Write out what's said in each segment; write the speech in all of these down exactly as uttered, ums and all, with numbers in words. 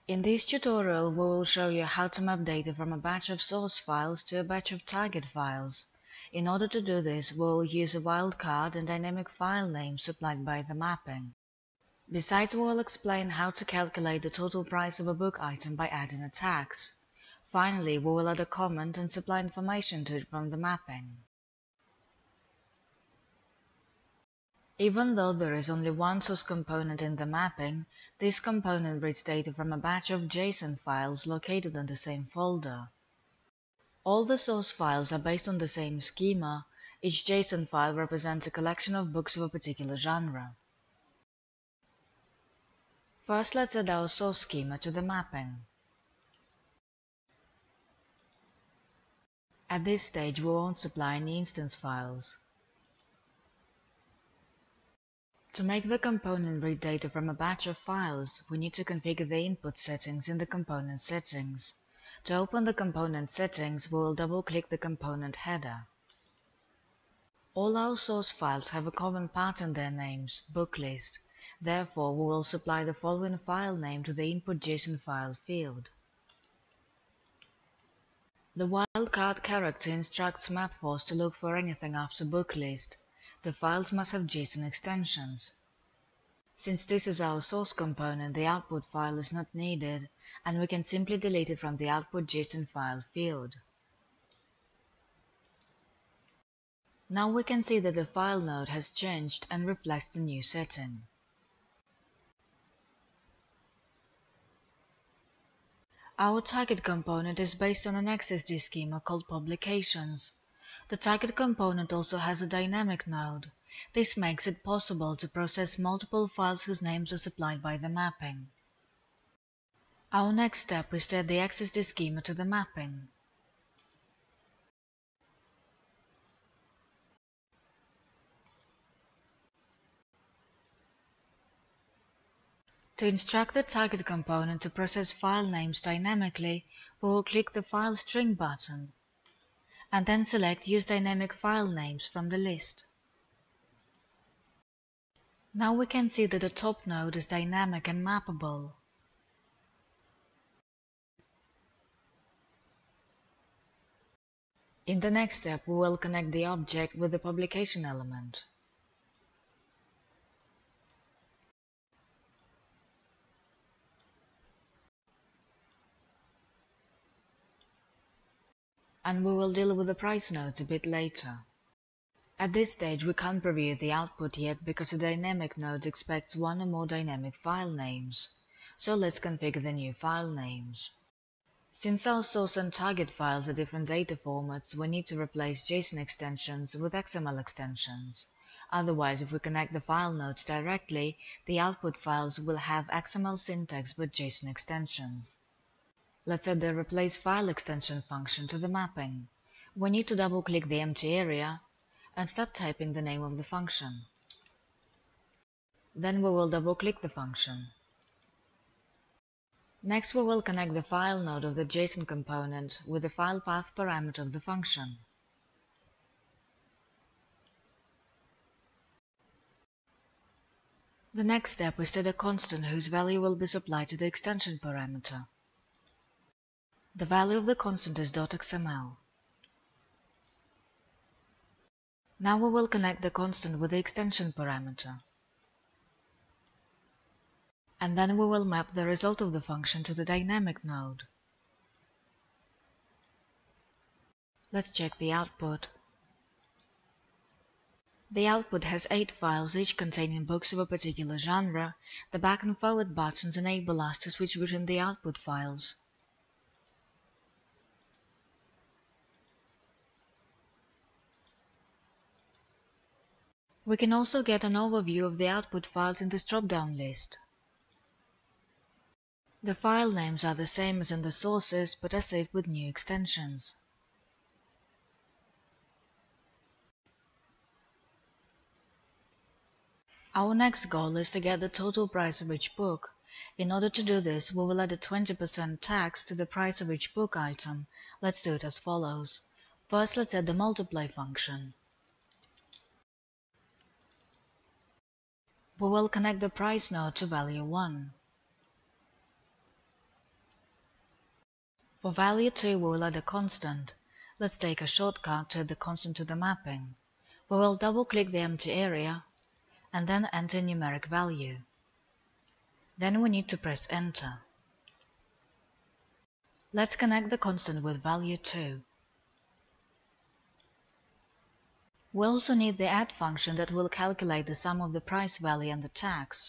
In this tutorial, we will show you how to map data from a batch of source files to a batch of target files. In order to do this, we will use a wildcard and dynamic file name supplied by the mapping. Besides, we will explain how to calculate the total price of a book item by adding a tax. Finally, we will add a comment and supply information to it from the mapping. Even though there is only one source component in the mapping, this component reads data from a batch of JSON files located in the same folder. All the source files are based on the same schema. Each JSON file represents a collection of books of a particular genre. First, let's add our source schema to the mapping. At this stage, we won't supply any instance files. To make the component read data from a batch of files, we need to configure the input settings in the component settings. To open the component settings, we will double-click the component header. All our source files have a common part in their names, book list. Therefore, we will supply the following file name to the input JSON file field. The wildcard character instructs MapForce to look for anything after book list. The files must have JSON extensions. Since this is our source component, the output file is not needed, and we can simply delete it from the output JSON file field. Now we can see that the file node has changed and reflects the new setting. Our target component is based on an X S D schema called Publications. The target component also has a dynamic node. This makes it possible to process multiple files whose names are supplied by the mapping. Our next step is to add the X S D schema to the mapping. To instruct the target component to process file names dynamically, we will click the File String button, and then select Use Dynamic File Names from the list. Now we can see that the top node is dynamic and mappable. In the next step, we will connect the object with the publication element. And we will deal with the price nodes a bit later. At this stage, we can't preview the output yet because the dynamic node expects one or more dynamic file names. So let's configure the new file names. Since our source and target files are different data formats, we need to replace JSON extensions with X M L extensions. Otherwise, if we connect the file nodes directly, the output files will have X M L syntax but JSON extensions. Let's add the Replace File Extension function to the mapping. We need to double-click the empty area and start typing the name of the function. Then we will double-click the function. Next, we will connect the file node of the JSON component with the file path parameter of the function. The next step is to add a constant whose value will be supplied to the extension parameter. The value of the constant is .xml. Now we will connect the constant with the extension parameter. And then we will map the result of the function to the dynamic node. Let's check the output. The output has eight files, each containing books of a particular genre. The back and forward buttons enable us to switch between the output files. We can also get an overview of the output files in this drop-down list. The file names are the same as in the sources, but are saved with new extensions. Our next goal is to get the total price of each book. In order to do this, we will add a twenty percent tax to the price of each book item. Let's do it as follows. First, let's add the multiply function. We will connect the price node to value one. For value two, we will add a constant. Let's take a shortcut to add the constant to the mapping. We will double-click the empty area and then enter numeric value. Then we need to press enter. Let's connect the constant with value two. We also need the add function that will calculate the sum of the price value and the tax.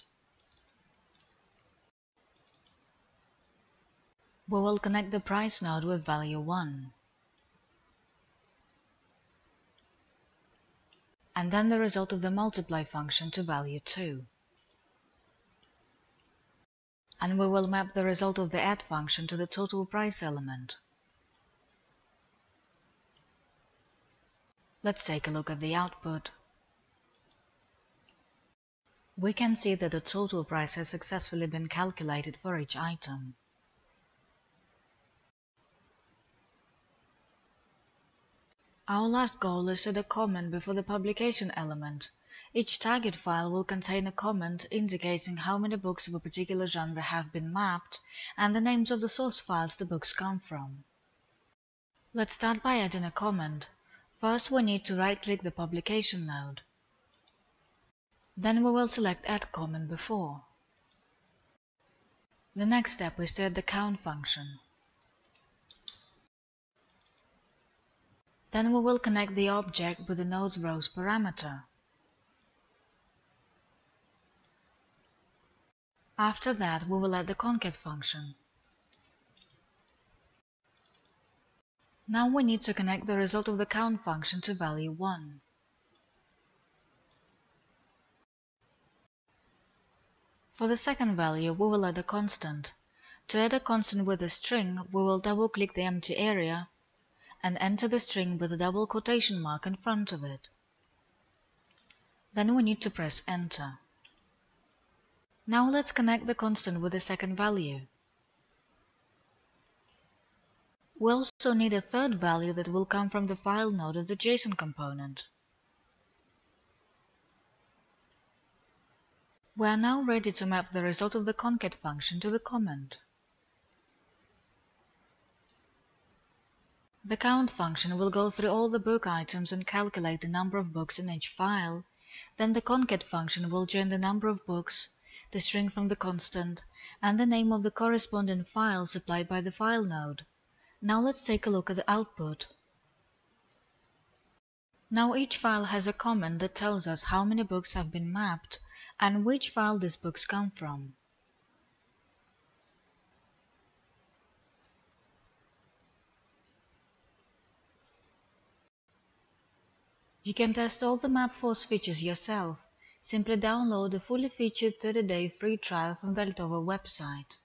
We will connect the price node with value one. And then the result of the multiply function to value two. And we will map the result of the add function to the total price element. Let's take a look at the output. We can see that the total price has successfully been calculated for each item. Our last goal is to add a comment before the publication element. Each target file will contain a comment indicating how many books of a particular genre have been mapped and the names of the source files the books come from. Let's start by adding a comment. First, we need to right-click the publication node. Then we will select Add Comment Before. The next step is to add the count function. Then we will connect the object with the node's rows parameter. After that, we will add the concat function. Now we need to connect the result of the count function to value one. For the second value, we will add a constant. To add a constant with a string, we will double-click the empty area and enter the string with a double quotation mark in front of it. Then we need to press enter. Now let's connect the constant with the second value. We also need a third value that will come from the file node of the JSON component. We are now ready to map the result of the concat function to the comment. The count function will go through all the book items and calculate the number of books in each file. Then the concat function will join the number of books, the string from the constant, and the name of the corresponding file supplied by the file node. Now let's take a look at the output. Now each file has a comment that tells us how many books have been mapped and which file these books come from. You can test all the MapForce features yourself. Simply download the fully featured thirty day free trial from the Altova website.